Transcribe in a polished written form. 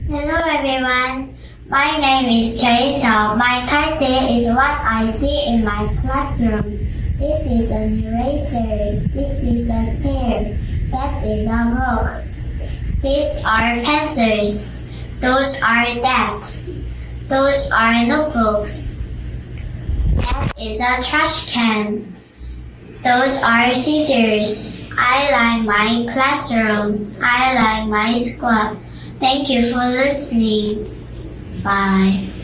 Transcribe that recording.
Hello everyone, my name is Chen Chao. My title is What I See in My Classroom. This is an eraser. This is a chair. That is a book. These are pencils. Those are desks. Those are notebooks. That is a trash can. Those are scissors. I like my classroom. I like my school. Thank you for listening. Bye.